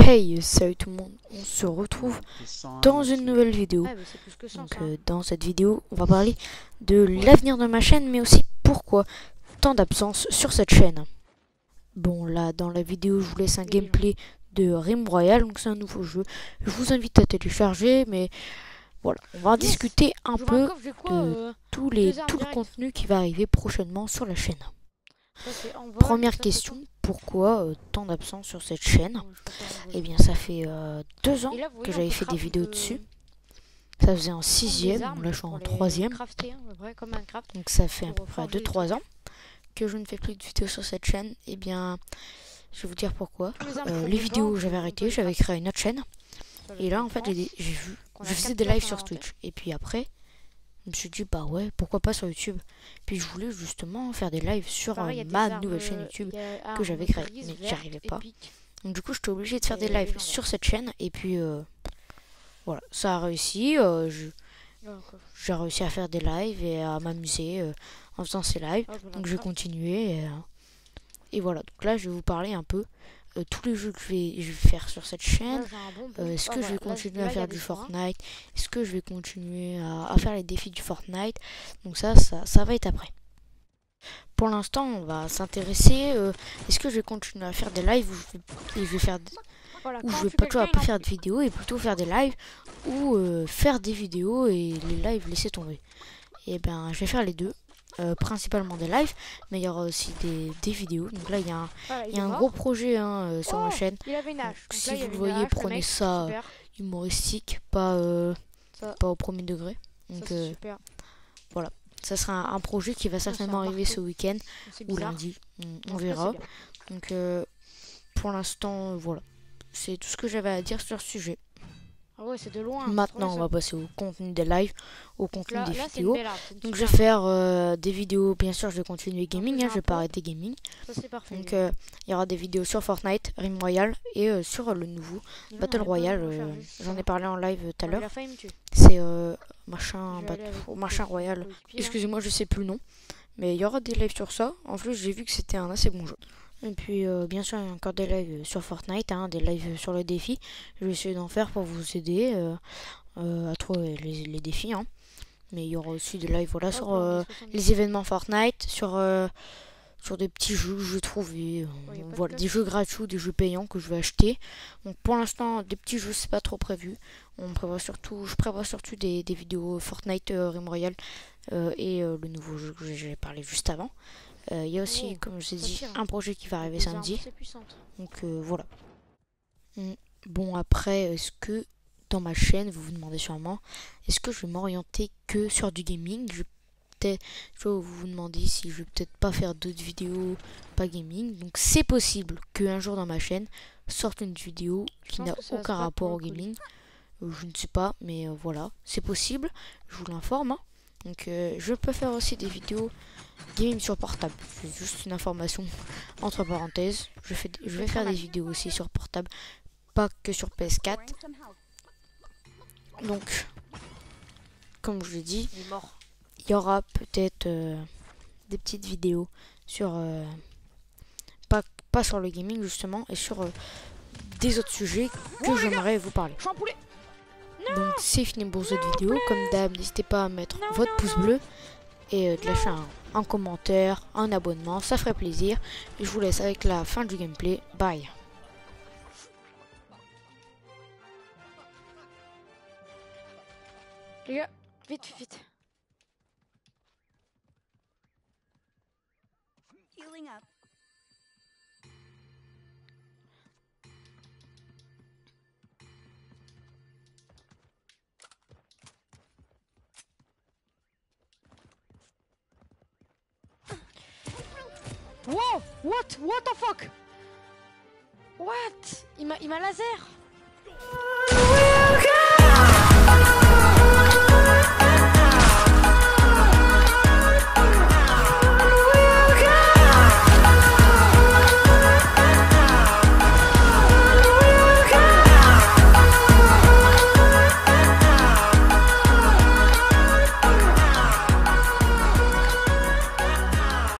Hey, salut tout le monde, on se retrouve dans une nouvelle vidéo. Donc dans cette vidéo, on va parler de l'avenir de ma chaîne, mais aussi pourquoi tant d'absence sur cette chaîne. Bon, là, dans la vidéo, je vous laisse un gameplay de Rim Royal, donc c'est un nouveau jeu. Je vous invite à télécharger, mais voilà, on va discuter un peu de tout le contenu qui va arriver prochainement sur la chaîne. Première question, pourquoi tant d'absence sur cette chaîne? Eh bien, ça fait 2 ans que j'avais fait des vidéos dessus. Ça faisait en 6ème, là je suis en 3ème. Donc ça fait à peu près 2-3 ans que je ne fais plus de vidéos sur cette chaîne. Eh bien, je vais vous dire pourquoi. Les vidéos, j'avais arrêté, j'avais créé une autre chaîne. Et là, en fait, je faisais des lives sur Twitch. Et puis après, je me suis dit, bah ouais, pourquoi pas sur YouTube. Puis je voulais justement faire des lives sur ma nouvelle chaîne YouTube que j'avais créée. Mais j'y arrivais pas. Donc du coup, j'étais obligée de faire des lives sur cette chaîne. Et puis, voilà, ça a réussi. J'ai réussi à faire des lives et à m'amuser en faisant ces lives. Donc je vais continuer. Et voilà, donc là, je vais vous parler un peu tous les jeux que je vais faire sur cette chaîne. Est-ce que je vais continuer à faire du Fortnite? Est-ce que je vais continuer à faire les défis du Fortnite? Donc ça va être après. Pour l'instant, on va s'intéresser. Est-ce que je vais continuer à faire des lives ou je vais faire ou je vais pas faire de vidéos et plutôt faire des lives ou faire des vidéos et les lives laisser tomber? Et ben, je vais faire les deux. Principalement des lives, mais il y aura aussi des vidéos. Donc là, il y a un gros projet sur ma chaîne. Donc, si vous le voyez, prenez ça humoristique, pas au premier degré. Donc voilà. Ça sera un projet qui va certainement arriver ce week-end ou lundi. On verra. Donc pour l'instant, voilà. C'est tout ce que j'avais à dire sur ce sujet. Ah ouais, c'est de loin. Maintenant, on va passer au contenu des lives, au contenu des vidéos. Donc, je vais faire des vidéos. Bien sûr, je vais continuer gaming. Je vais pas arrêter gaming. Ça, c'est parfait. Donc, il y aura des vidéos sur Fortnite, Rim Royal et sur le nouveau Battle Royale. J'en ai parlé en live tout à l'heure. C'est machin Royal. Excusez-moi, je sais plus le nom. Mais il y aura des lives sur ça. En plus, j'ai vu que c'était un assez bon jeu. Et puis, bien sûr, il y a encore des lives sur Fortnite, des lives sur le défi. Je vais essayer d'en faire pour vous aider à trouver les défis. Mais il y aura aussi des lives voilà, sur les événements Fortnite, sur des petits jeux que je vais trouver. Voilà, des jeux gratuits, des jeux payants que je vais acheter. Donc, pour l'instant, des petits jeux, c'est pas trop prévu. Je prévois surtout des vidéos Fortnite, Rim Royal et le nouveau jeu que j'ai parlé juste avant. Il y a aussi, comme je vous ai dit, un projet qui va arriver samedi. Donc voilà. Bon, après, est-ce que dans ma chaîne, vous vous demandez sûrement, est-ce que je vais m'orienter que sur du gaming? Je vais vous demander si je vais peut-être pas faire d'autres vidéos pas gaming. Donc c'est possible qu'un jour dans ma chaîne sorte une vidéo qui n'a aucun rapport au gaming. Je ne sais pas, mais voilà, c'est possible. Je vous l'informe. Donc je peux faire aussi des vidéos gaming sur portable. C'est juste une information entre parenthèses. Je vais faire des vidéos aussi sur portable, pas que sur PS4. Donc, comme je l'ai dit, il y aura peut-être des petites vidéos sur pas sur le gaming justement et sur des autres sujets que j'aimerais vous parler. Donc c'est fini pour cette vidéo. Comme d'hab, n'hésitez pas à mettre votre pouce bleu et de lâcher un commentaire, un abonnement, ça ferait plaisir. Et je vous laisse avec la fin du gameplay. Bye. Les gars, vite, vite. Healing up. Wow! What the fuck? What? Il m'a laser?